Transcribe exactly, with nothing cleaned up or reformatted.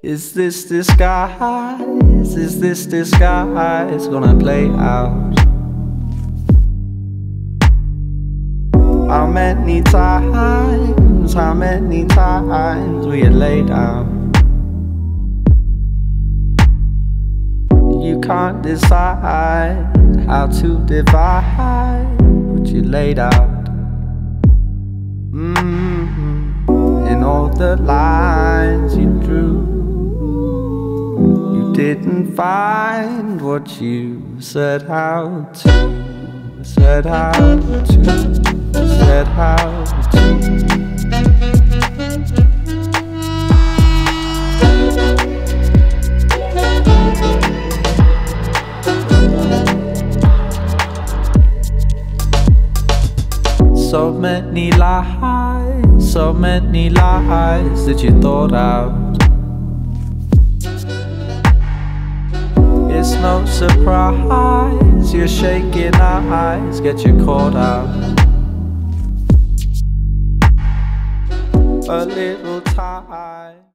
Is this disguise? Is this disguise gonna play out? How many times, how many times we had laid out? You can't decide how to divide what you laid out. Mm-hmm. In all the lines you drew, you didn't find what you set out to, set out to, set out to. So many lies, so many lies that you thought out. It's no surprise your shaking eyes get you caught out. A little time.